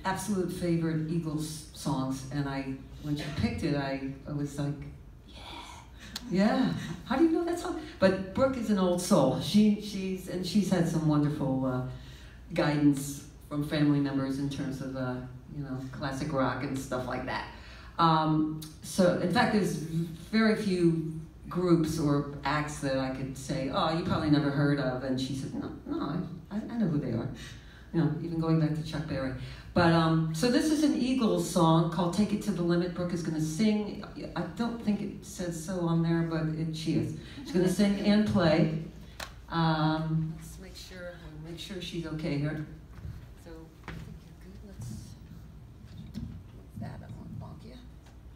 absolute favorite Eagles songs, and when she picked it, I was like, yeah. How do you know that song? But Brooke is an old soul. She's had some wonderful guidance from family members in terms of classic rock and stuff like that. So in fact, there's very few groups or acts that I could say, oh, you probably never heard of, and she said, no, I know who they are. Even going back to Chuck Berry. But, so this is an Eagles song called Take It to the Limit. Brooke is going to sing. I don't think it says so on there, but she is. She's going to sing and play. Let's make sure she's okay here. So, I think you're good. Let's that. I won't bonk you.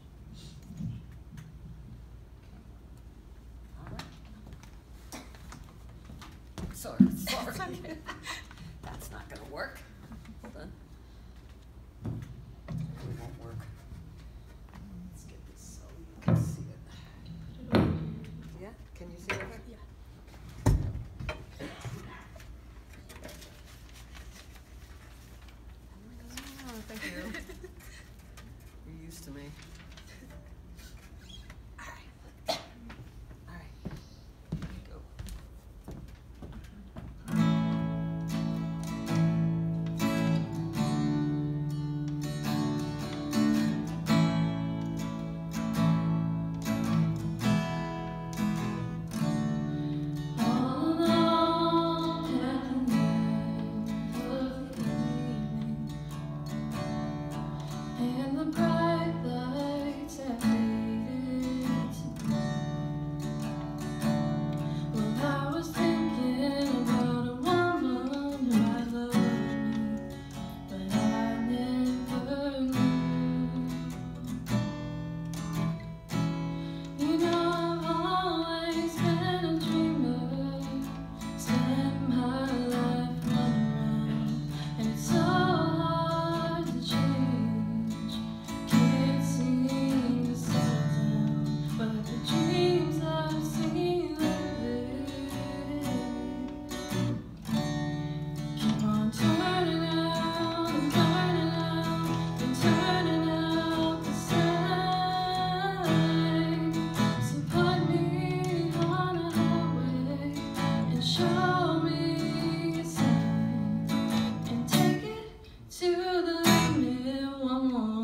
All right. Sorry. That's not going to work. Hold on. It won't work. Let's get this so you can see it. Yeah? Can you see it? Okay? Yeah. Oh, thank you. You're used to me. To the limit one more.